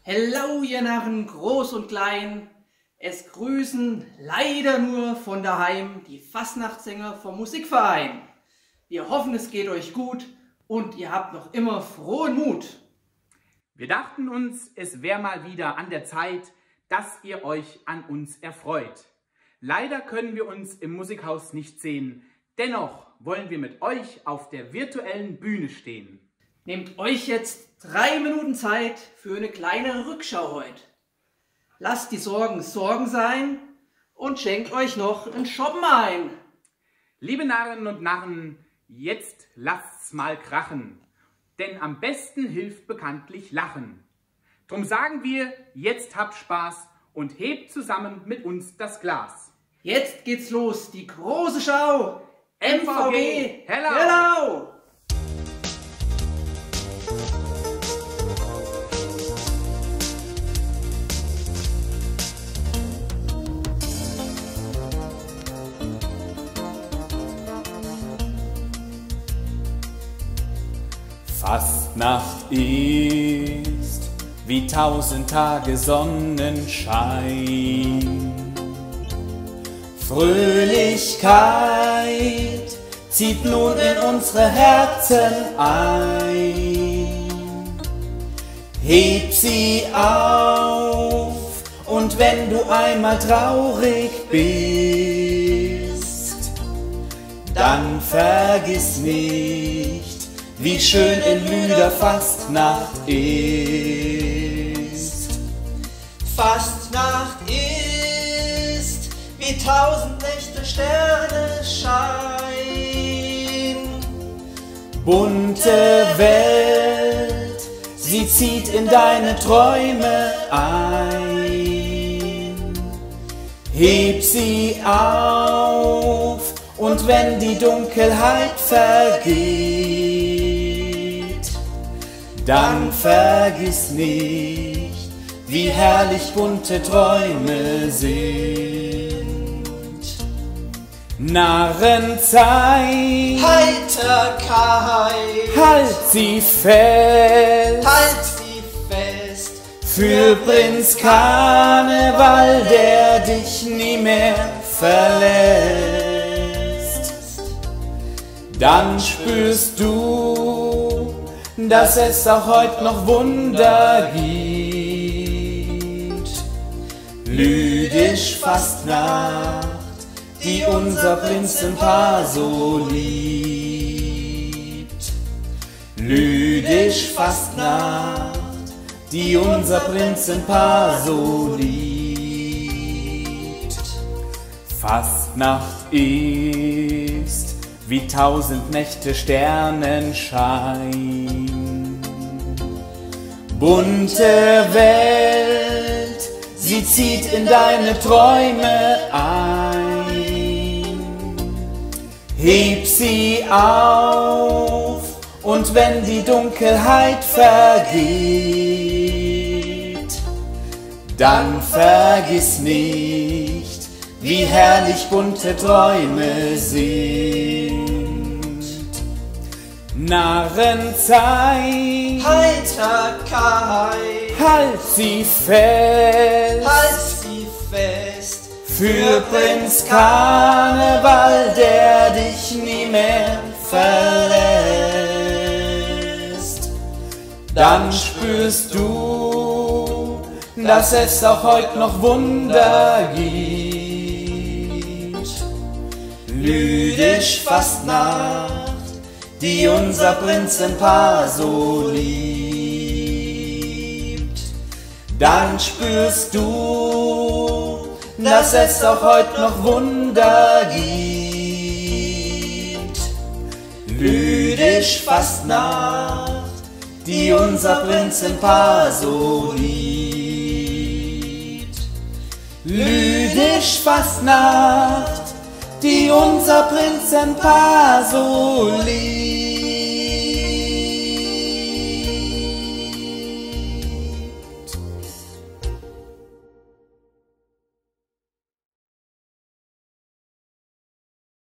Hello, ihr Narren, groß und klein. Es grüßen leider nur von daheim die Fastnachtssänger vom Musikverein. Wir hoffen, es geht euch gut und ihr habt noch immer frohen Mut. Wir dachten uns, es wäre mal wieder an der Zeit, dass ihr euch an uns erfreut. Leider können wir uns im Musikhaus nicht sehen, dennoch wollen wir mit euch auf der virtuellen Bühne stehen. Nehmt euch jetzt 3 Minuten Zeit für eine kleine Rückschau heute. Lasst die Sorgen Sorgen sein und schenkt euch noch ein Shoppen ein. Liebe Narren und Narren, jetzt lasst's mal krachen, denn am besten hilft bekanntlich Lachen. Drum sagen wir, jetzt habt Spaß und hebt zusammen mit uns das Glas. Jetzt geht's los, die große Schau. MVG, hello! Hello! Fastnacht ist wie 1000 Tage Sonnenschein. Fröhlichkeit zieht nun in unsere Herzen ein. Heb sie auf, und wenn du einmal traurig bist, dann vergiss nicht, wie schön in Lüder Fastnacht ist. Fastnacht ist wie 1000 Nächte Sternenschein. Bunte Welt, sie zieht in deine Träume ein. Heb sie auf, und wenn die Dunkelheit vergeht, dann vergiss nicht, wie herrlich bunte Träume sind. Narrenzeit, Heiterkeit, halt sie fest, halt sie fest, für Prinz Karneval, der dich nie mehr verlässt. Dann spürst du, dass es auch heute noch Wunder gibt. Lüdisch Fastnacht, die unser Prinzenpaar so liebt. Lüdisch Fastnacht, die unser Prinzenpaar so liebt. Fastnacht ist wie 1000 Nächte Sternenschein. Bunte Welt, sie zieht in deine Träume ein. Heb sie auf, und wenn die Dunkelheit vergeht, dann vergiss nicht, wie herrlich bunte Träume sind. Narrenzeit, Heiterkeit, halt sie fest, halt sie fest, für Prinz Karneval, der dich nie mehr verlässt. Dann spürst du, dass es auch heute noch Wunder gibt. Lüdisch Fastnacht, die unser Prinzenpaar so liebt. Dann spürst du, dass es auch heute noch Wunder gibt. Lüdisch Fastnacht, die unser Prinzenpaar so liebt. Lüdisch Fastnacht, die unser Prinzenpaar so liebt.